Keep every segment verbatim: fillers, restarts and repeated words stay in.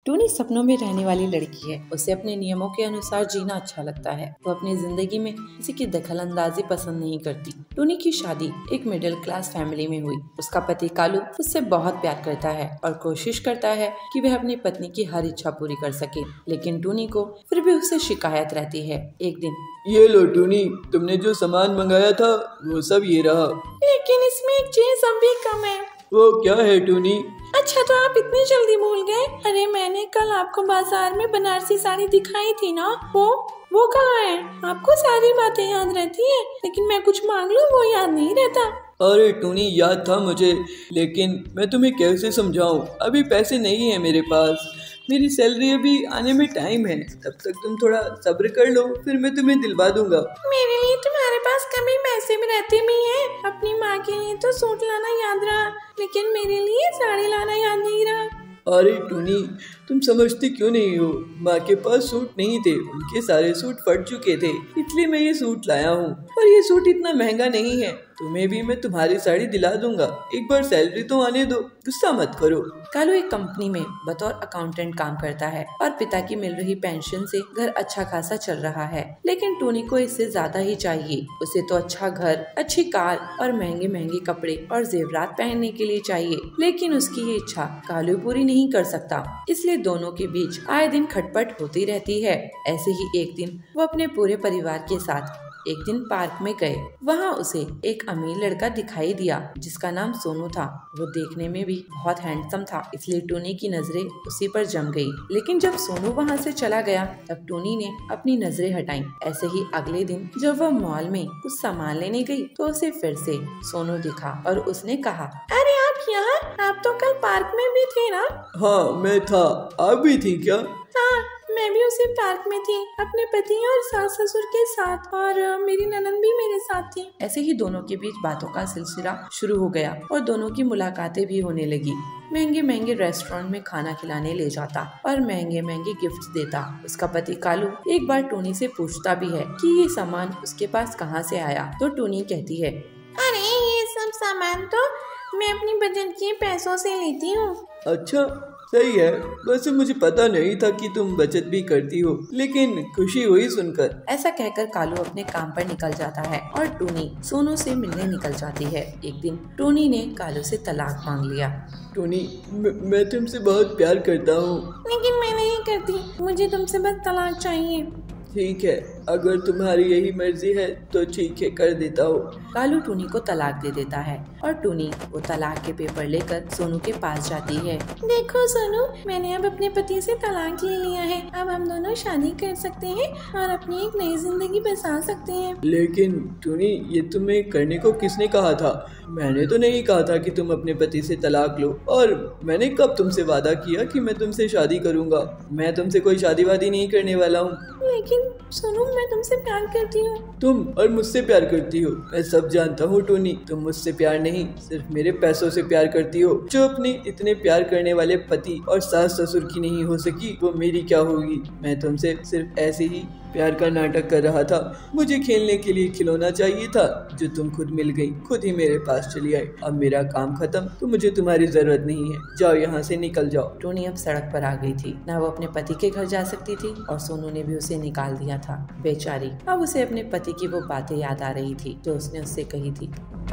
टूनी सपनों में रहने वाली लड़की है। उसे अपने नियमों के अनुसार जीना अच्छा लगता है। वो अपनी जिंदगी में किसी की दखल अंदाजी पसंद नहीं करती। टूनी की शादी एक मिडिल क्लास फैमिली में हुई। उसका पति कालू उससे बहुत प्यार करता है और कोशिश करता है कि वह अपनी पत्नी की हर इच्छा पूरी कर सके, लेकिन टूनी को फिर भी उससे शिकायत रहती है। एक दिन, ये लो टूनी, तुमने जो सामान मंगाया था वो सब ये रहा। लेकिन इसमें एक चीज अभी कम है। वो क्या है टूनी? अच्छा, तो आप इतनी जल्दी भूल गए? अरे मैंने कल आपको बाजार में बनारसी साड़ी दिखाई थी ना, वो वो कहाँ है? आपको सारी बातें याद रहती है, लेकिन मैं कुछ मांग लूं वो याद नहीं रहता। अरे टूनी, याद था मुझे, लेकिन मैं तुम्हें कैसे समझाऊं? अभी पैसे नहीं है मेरे पास। मेरी सैलरी अभी आने में टाइम है, तब तक तुम थोड़ा सब्र कर लो, फिर मैं तुम्हें दिलवा दूंगा। मेरे लिए तुम्हारे पास कभी पैसे भी रहते भी हैं। अपनी माँ के लिए तो सूट लाना याद रहा, लेकिन मेरे लिए साड़ी लाना याद नहीं रहा। अरे टूनी, तुम समझती क्यों नहीं हो? माँ के पास सूट नहीं थे, उनके सारे सूट फट चुके थे, इसलिए मैं ये सूट लाया हूँ। और ये सूट इतना महंगा नहीं है, तुम्हें भी मैं तुम्हारी साड़ी दिला दूंगा। एक बार सैलरी तो आने दो, गुस्सा मत करो। कालू एक कंपनी में बतौर अकाउंटेंट काम करता है और पिता की मिल रही पेंशन से घर अच्छा खासा चल रहा है, लेकिन टूनी को इससे ज्यादा ही चाहिए। उसे तो अच्छा घर, अच्छी कार और महंगे महंगे कपड़े और जेवरात पहनने के लिए चाहिए, लेकिन उसकी ये इच्छा कालू पूरी नहीं कर सकता। इसलिए दोनों के बीच आए दिन खटपट होती रहती है। ऐसे ही एक दिन वो अपने पूरे परिवार के साथ एक दिन पार्क में गए। वहाँ उसे एक अमीर लड़का दिखाई दिया जिसका नाम सोनू था। वो देखने में भी बहुत हैंडसम था, इसलिए टूनी की नजरें उसी पर जम गई। लेकिन जब सोनू वहाँ से चला गया, तब टूनी ने अपनी नजरें हटाई। ऐसे ही अगले दिन जब वह मॉल में कुछ सामान लेने गई, तो उसे फिर से सोनू दिखा और उसने कहा, अरे आप यहाँ? आप तो कल पार्क में भी थे ना? हाँ मैं था, आप भी थी क्या? हाँ, मैं भी उसी पार्क में थी, अपने पति और सास ससुर के साथ, और मेरी ननद भी मेरे साथ थी। ऐसे ही दोनों के बीच बातों का सिलसिला शुरू हो गया और दोनों की मुलाकातें भी होने लगी। महंगे महंगे रेस्टोरेंट में खाना खिलाने ले जाता और महंगे महंगे गिफ्ट देता। उसका पति कालू एक बार टूनी से पूछता भी है कि ये सामान उसके पास कहाँ से आया, तो टूनी कहती है, अरे ये सब सामान तो मैं अपनी बचत के पैसों से लेती हूँ। अच्छा, सही है। वैसे मुझे पता नहीं था कि तुम बचत भी करती हो, लेकिन खुशी हुई सुनकर। ऐसा कहकर कालू अपने काम पर निकल जाता है और टूनी सोनू से मिलने निकल जाती है। एक दिन टूनी ने कालू से तलाक मांग लिया। टूनी, मैं तुमसे बहुत प्यार करता हूँ। लेकिन मैं नहीं करती, मुझे तुमसे बस तलाक चाहिए। ठीक है, अगर तुम्हारी यही मर्जी है तो ठीक है, कर देता हूँ। कालू टूनी को तलाक दे देता है और टूनी वो तलाक के पेपर लेकर सोनू के पास जाती है। देखो सोनू, मैंने अब अपने पति से तलाक ले लिया है। अब हम दोनों शादी कर सकते हैं और अपनी एक नई जिंदगी बसा सकते हैं। लेकिन टूनी, ये तुम्हें करने को किसने कहा था? मैंने तो नहीं कहा था कि तुम अपने पति से तलाक लो, और मैंने कब तुमसे वादा किया कि मैं तुमसे शादी करूँगा? मैं तुमसे कोई शादी वादी नहीं करने वाला हूँ। लेकिन सोनू, मैं तुमसे प्यार करती हूँ। तुम और मुझसे प्यार करती हो, मैं सब जानता हूँ टूनी। तुम मुझसे प्यार नहीं, सिर्फ मेरे पैसों से प्यार करती हो। जो अपने इतने प्यार करने वाले पति और सास ससुर की नहीं हो सकी, वो मेरी क्या होगी? मैं तुमसे सिर्फ ऐसे ही प्यार का नाटक कर रहा था। मुझे खेलने के लिए खिलौना चाहिए था, जो तुम खुद मिल गई, खुद ही मेरे पास चली आई। अब मेरा काम खत्म, तो मुझे तुम्हारी जरूरत नहीं है। जाओ यहाँ से, निकल जाओ। टूनी अब सड़क पर आ गई थी। ना वो अपने पति के घर जा सकती थी और सोनू ने भी उसे निकाल दिया था। बेचारी, अब उसे अपने पति की वो बातें याद आ रही थी जो उसने उससे कही थी।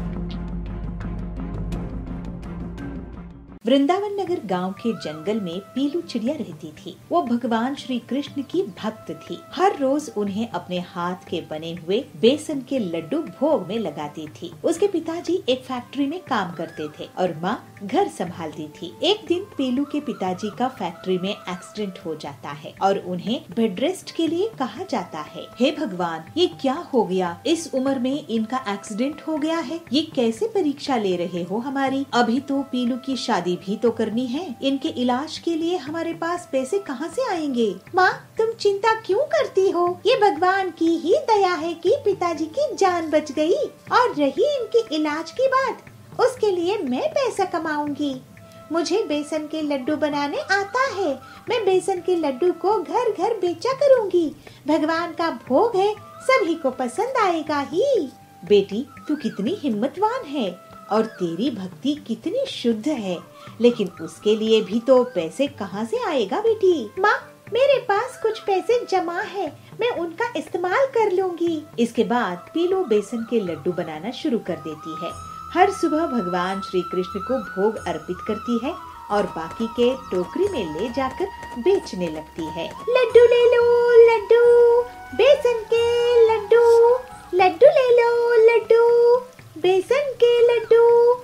वृंदावन नगर गांव के जंगल में पीलू चिड़िया रहती थी। वो भगवान श्री कृष्ण की भक्त थी। हर रोज उन्हें अपने हाथ के बने हुए बेसन के लड्डू भोग में लगाती थी। उसके पिताजी एक फैक्ट्री में काम करते थे और माँ घर संभालती थी। एक दिन पीलू के पिताजी का फैक्ट्री में एक्सीडेंट हो जाता है और उन्हें बेड रेस्ट के लिए कहा जाता है। हे भगवान, ये क्या हो गया? इस उम्र में इनका एक्सीडेंट हो गया है। ये कैसे परीक्षा ले रहे हो हमारी? अभी तो पीलू की शादी भी तो करनी है। इनके इलाज के लिए हमारे पास पैसे कहाँ से आएंगे? माँ, तुम चिंता क्यों करती हो? ये भगवान की ही दया है कि पिताजी की जान बच गई। और रही इनके इलाज की बात, उसके लिए मैं पैसा कमाऊंगी। मुझे बेसन के लड्डू बनाने आता है। मैं बेसन के लड्डू को घर घर बेचा करूंगी। भगवान का भोग है, सभी को पसंद आएगा ही। बेटी, तू कितनी हिम्मतवान है। और तेरी भक्ति कितनी शुद्ध है, लेकिन उसके लिए भी तो पैसे कहाँ से आएगा बेटी? माँ, मेरे पास कुछ पैसे जमा है, मैं उनका इस्तेमाल कर लूंगी। इसके बाद पीलू बेसन के लड्डू बनाना शुरू कर देती है। हर सुबह भगवान श्री कृष्ण को भोग अर्पित करती है और बाकी के टोकरी में ले जाकर बेचने लगती है। लड्डू ले लो लड्डू, बेसन के लड्डू, लड्डू ले लो लड्डू, बेसन के लड्डू।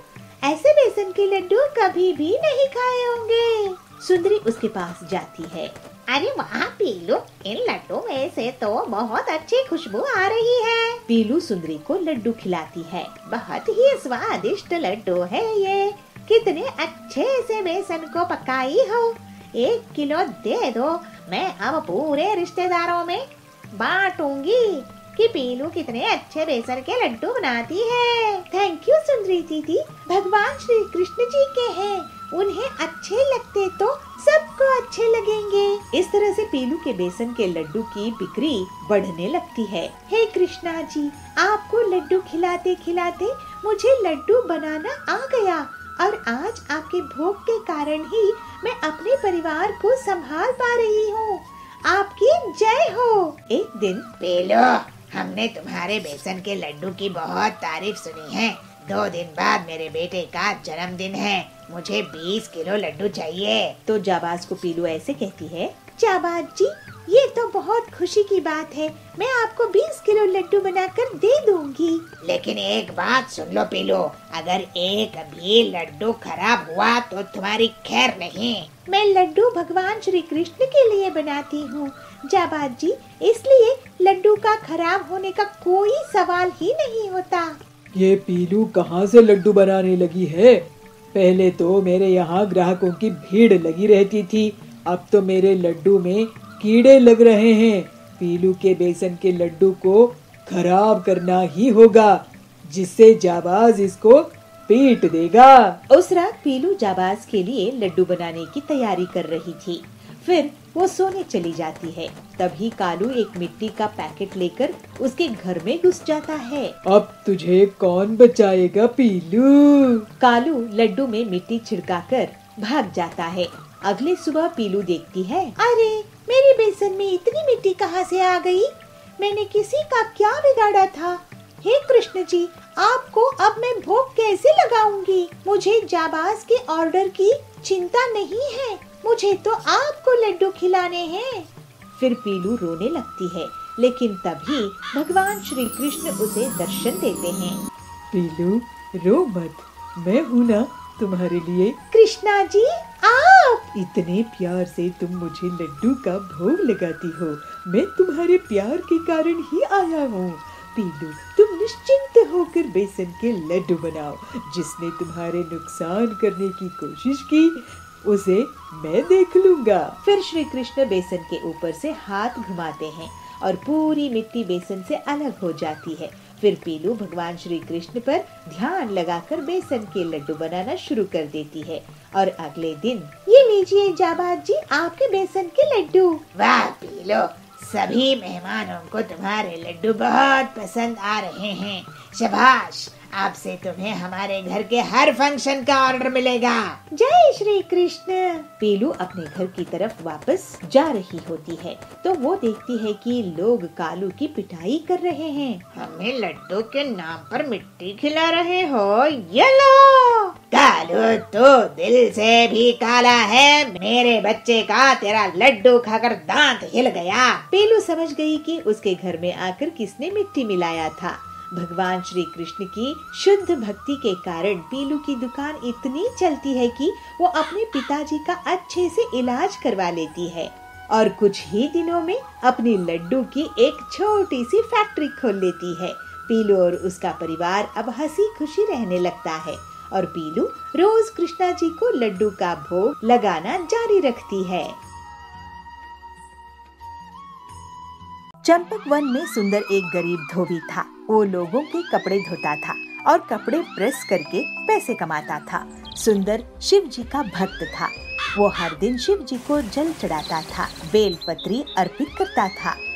ऐसे बेसन के लड्डू कभी भी नहीं खाए होंगे। सुंदरी उसके पास जाती है। अरे वाह पीलू, इन लड्डू में से तो बहुत अच्छी खुशबू आ रही है। पीलू सुंदरी को लड्डू खिलाती है। बहुत ही स्वादिष्ट लड्डू है ये, कितने अच्छे से बेसन को पकाई हो। एक किलो दे दो, मैं अब पूरे रिश्तेदारों में बांटूंगी कि पीलू कितने अच्छे बेसन के लड्डू बनाती है। थैंक यू सुंदरी दीदी, भगवान श्री कृष्ण जी के हैं, उन्हें अच्छे लगते तो सबको अच्छे लगेंगे। इस तरह से पीलू के बेसन के लड्डू की बिक्री बढ़ने लगती है। हे कृष्णा जी, आपको लड्डू खिलाते खिलाते मुझे लड्डू बनाना आ गया और आज आपके भोग के कारण ही मैं अपने परिवार को संभाल पा रही हूँ। आपकी जय हो। एक दिन पीलू, हमने तुम्हारे बेसन के लड्डू की बहुत तारीफ सुनी है। दो दिन बाद मेरे बेटे का जन्मदिन है, मुझे बीस किलो लड्डू चाहिए। तो जाबाज को पीलू ऐसे कहती है। जाबाज जी, ये तो बहुत खुशी की बात है, मैं आपको बीस किलो लड्डू बनाकर दे दूंगी। लेकिन एक बात सुन लो पीलू, अगर एक भी लड्डू खराब हुआ तो तुम्हारी खैर नहीं। मैं लड्डू भगवान श्री कृष्ण के लिए बनाती हूँ जाबाज जी, इसलिए लड्डू का खराब होने का कोई सवाल ही नहीं होता। ये पीलू कहाँ से लड्डू बनाने लगी है? पहले तो मेरे यहाँ ग्राहकों की भीड़ लगी रहती थी, अब तो मेरे लड्डू में कीड़े लग रहे हैं। पीलू के बेसन के लड्डू को खराब करना ही होगा, जिससे जाबाज इसको पीट देगा। उस रात पीलू जाबाज के लिए लड्डू बनाने की तैयारी कर रही थी। फिर वो सोने चली जाती है। तभी कालू एक मिट्टी का पैकेट लेकर उसके घर में घुस जाता है। अब तुझे कौन बचाएगा पीलू? कालू लड्डू में मिट्टी छिड़काकर भाग जाता है। अगले सुबह पीलू देखती है, अरे मेरे बेसन में इतनी मिट्टी कहाँ से आ गई? मैंने किसी का क्या बिगाड़ा था? हे कृष्ण जी, आपको अब मैं भोग कैसे लगाऊंगी? मुझे जाबाज के ऑर्डर की चिंता नहीं है, मुझे तो आपको लड्डू खिलाने हैं। फिर पीलू रोने लगती है, लेकिन तभी भगवान श्री कृष्ण उसे दर्शन देते हैं। पीलू रो मत, मैं हूँ ना तुम्हारे लिए। कृष्णा जी, आप इतने प्यार से तुम मुझे लड्डू का भोग लगाती हो, मैं तुम्हारे प्यार के कारण ही आया हूँ। पीलू, तुम निश्चिंत होकर बेसन के लड्डू बनाओ। जिसने तुम्हारे नुकसान करने की कोशिश की उसे मैं देख लूंगा। फिर श्री कृष्ण बेसन के ऊपर से हाथ घुमाते हैं और पूरी मिट्टी बेसन से अलग हो जाती है। फिर पीलू भगवान श्री कृष्ण पर ध्यान लगाकर बेसन के लड्डू बनाना शुरू कर देती है। और अगले दिन, ये लीजिए जाबाज जी, आपके बेसन के लड्डू। वाह पीलू, सभी मेहमानों को तुम्हारे लड्डू बहुत पसंद आ रहे हैं। शाबाश, आपसे तुम्हें हमारे घर के हर फंक्शन का ऑर्डर मिलेगा। जय श्री कृष्ण। पीलू अपने घर की तरफ वापस जा रही होती है तो वो देखती है कि लोग कालू की पिटाई कर रहे हैं। हमें लड्डू के नाम पर मिट्टी खिला रहे हो? ये लो कालू, तो दिल से भी काला है। मेरे बच्चे का तेरा लड्डू खाकर दांत हिल गया। पीलू समझ गई कि उसके घर में आकर किसने मिट्टी मिलाया था। भगवान श्री कृष्ण की शुद्ध भक्ति के कारण पीलू की दुकान इतनी चलती है कि वो अपने पिताजी का अच्छे से इलाज करवा लेती है और कुछ ही दिनों में अपनी लड्डू की एक छोटी सी फैक्ट्री खोल लेती है। पीलू और उसका परिवार अब हंसी खुशी रहने लगता है और पीलू रोज कृष्णा जी को लड्डू का भोग लगाना जारी रखती है। चंपक वन में सुंदर एक गरीब धोबी था। वो लोगों के कपड़े धोता था और कपड़े प्रेस करके पैसे कमाता था। सुंदर शिव जी का भक्त था। वो हर दिन शिव जी को जल चढ़ाता था, बेल पत्री अर्पित करता था।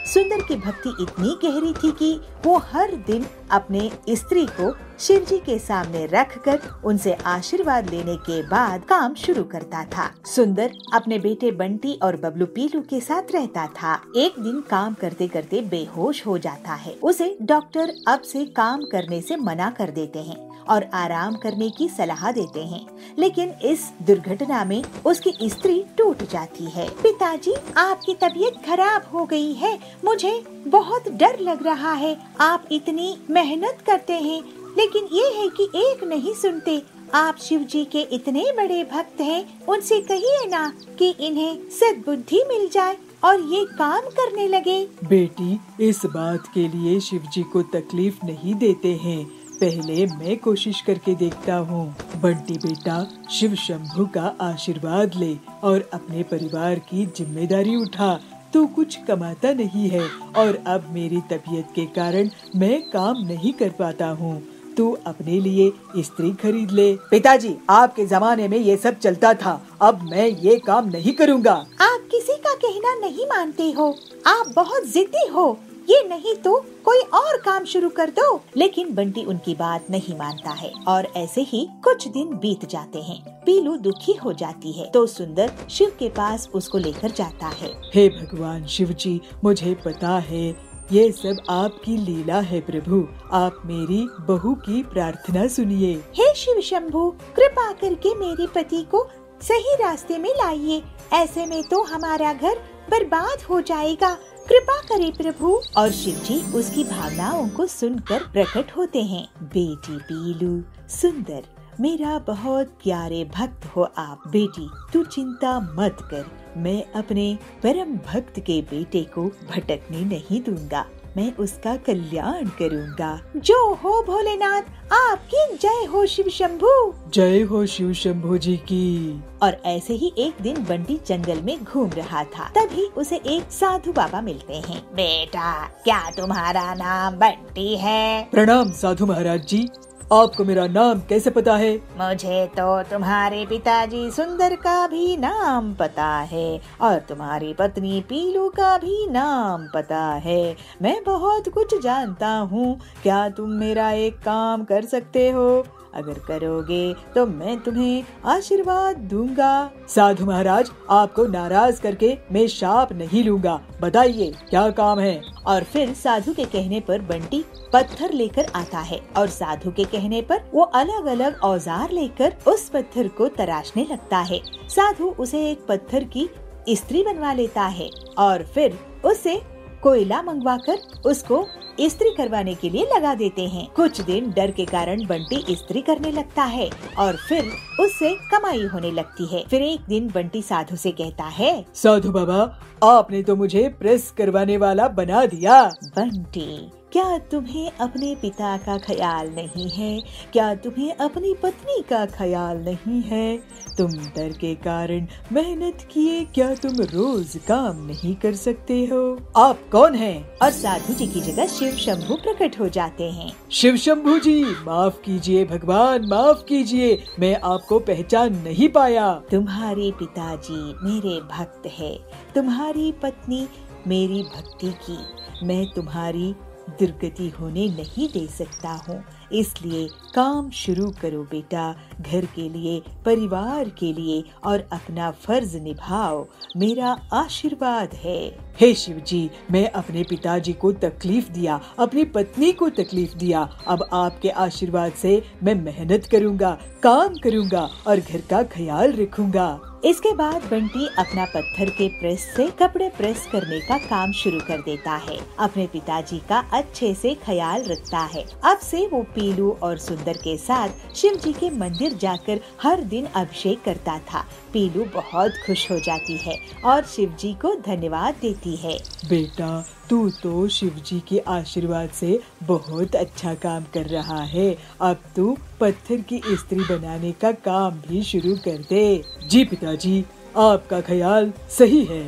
सुंदर की भक्ति इतनी गहरी थी कि वो हर दिन अपने स्त्री को शिव जी के सामने रखकर उनसे आशीर्वाद लेने के बाद काम शुरू करता था। सुंदर अपने बेटे बंटी और बबलू पीलू के साथ रहता था। एक दिन काम करते करते बेहोश हो जाता है। उसे डॉक्टर अब से काम करने से मना कर देते हैं और आराम करने की सलाह देते हैं, लेकिन इस दुर्घटना में उसकी स्त्री टूट जाती है। पिताजी, आपकी तबीयत खराब हो गई है, मुझे बहुत डर लग रहा है। आप इतनी मेहनत करते हैं, लेकिन ये है कि एक नहीं सुनते। आप शिव जी के इतने बड़े भक्त हैं, उनसे कहिए ना कि इन्हें सद्बुद्धि मिल जाए और ये काम करने लगे। बेटी, इस बात के लिए शिव जी को तकलीफ नहीं देते हैं। पहले मैं कोशिश करके देखता हूँ। बंटी बेटा, शिव शंभू का आशीर्वाद ले और अपने परिवार की जिम्मेदारी उठा। तू कुछ कमाता नहीं है और अब मेरी तबीयत के कारण मैं काम नहीं कर पाता हूँ। तू अपने लिए स्त्री खरीद ले। पिताजी, आपके जमाने में ये सब चलता था, अब मैं ये काम नहीं करूँगा। आप किसी का कहना नहीं मानते हो, आप बहुत जिद्दी हो। ये नहीं तो कोई और काम शुरू कर दो। लेकिन बंटी उनकी बात नहीं मानता है और ऐसे ही कुछ दिन बीत जाते हैं। पीलू दुखी हो जाती है तो सुंदर शिव के पास उसको लेकर जाता है। हे भगवान शिव जी, मुझे पता है ये सब आपकी लीला है प्रभु। आप मेरी बहू की प्रार्थना सुनिए। हे शिव शंभू, कृपा करके मेरे पति को सही रास्ते में लाइए। ऐसे में तो हमारा घर बर्बाद हो जाएगा। कृपा करे प्रभु। और शिव जी उसकी भावनाओं को सुनकर प्रकट होते हैं। बेटी पीलू, सुंदर, मेरा बहुत प्यारे भक्त हो आप। बेटी, तू चिंता मत कर, मैं अपने परम भक्त के बेटे को भटकने नहीं दूंगा। मैं उसका कल्याण करूंगा। जो हो भोलेनाथ, आपकी जय हो शिव शंभू। जय हो शिव शंभू जी की। और ऐसे ही एक दिन बंटी जंगल में घूम रहा था, तभी उसे एक साधु बाबा मिलते हैं। बेटा, क्या तुम्हारा नाम बंटी है? प्रणाम साधु महाराज जी, आपको मेरा नाम कैसे पता है? मुझे तो तुम्हारे पिताजी सुंदर का भी नाम पता है और तुम्हारी पत्नी पीलू का भी नाम पता है। मैं बहुत कुछ जानता हूँ। क्या तुम मेरा एक काम कर सकते हो? अगर करोगे तो मैं तुम्हें आशीर्वाद दूंगा। साधु महाराज, आपको नाराज करके मैं शाप नहीं लूंगा। बताइए क्या काम है? और फिर साधु के कहने पर बंटी पत्थर लेकर आता है और साधु के कहने पर वो अलग अलग औजार लेकर उस पत्थर को तराशने लगता है। साधु उसे एक पत्थर की स्त्री बनवा लेता है और फिर उसे कोयला मंगवाकर उसको इस्त्री करवाने के लिए लगा देते हैं। कुछ दिन डर के कारण बंटी इस्त्री करने लगता है और फिर उससे कमाई होने लगती है। फिर एक दिन बंटी साधु से कहता है, साधु बाबा, आपने तो मुझे प्रेस करवाने वाला बना दिया। बंटी, क्या तुम्हें अपने पिता का ख्याल नहीं है? क्या तुम्हें अपनी पत्नी का ख्याल नहीं है? तुम डर के कारण मेहनत किए क्या तुम रोज काम नहीं कर सकते हो? आप कौन हैं? और साधु जी की जगह शिव शंभू प्रकट हो जाते हैं। शिव शंभू जी, माफ कीजिए भगवान, माफ कीजिए, मैं आपको पहचान नहीं पाया। तुम्हारे पिताजी मेरे भक्त है, तुम्हारी पत्नी मेरी भक्ति की। मैं तुम्हारी दुर्गति होने नहीं दे सकता हूँ, इसलिए काम शुरू करो बेटा। घर के लिए, परिवार के लिए और अपना फर्ज निभाओ, मेरा आशीर्वाद है। हे शिव जी, मैं अपने पिताजी को तकलीफ दिया, अपनी पत्नी को तकलीफ दिया। अब आपके आशीर्वाद से मैं मेहनत करूँगा, काम करूँगा और घर का ख्याल रखूँगा। इसके बाद बंटी अपना पत्थर के प्रेस से कपड़े प्रेस करने का काम शुरू कर देता है। अपने पिताजी का अच्छे से ख्याल रखता है। अब से वो पीलू और सुंदर के साथ शिव जी के मंदिर जाकर हर दिन अभिषेक करता था। पीलू बहुत खुश हो जाती है और शिव जी को धन्यवाद देती है। बेटा, तू तो शिव जी के आशीर्वाद से बहुत अच्छा काम कर रहा है। अब तू पत्थर की इस्त्री बनाने का काम भी शुरू कर दे। जी पिताजी, आपका ख्याल सही है। भोले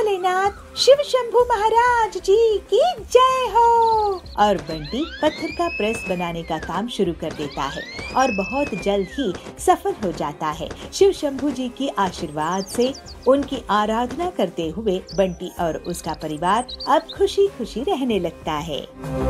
भोलेनाथ, शिव शंभू महाराज जी की जय हो। और बंटी पत्थर का प्रेस बनाने का काम शुरू कर देता है और बहुत जल्द ही सफल हो जाता है। शिव शंभू जी की आशीर्वाद से उनकी आराधना करते हुए बंटी और उसका परिवार अब खुशी खुशी रहने लगता है।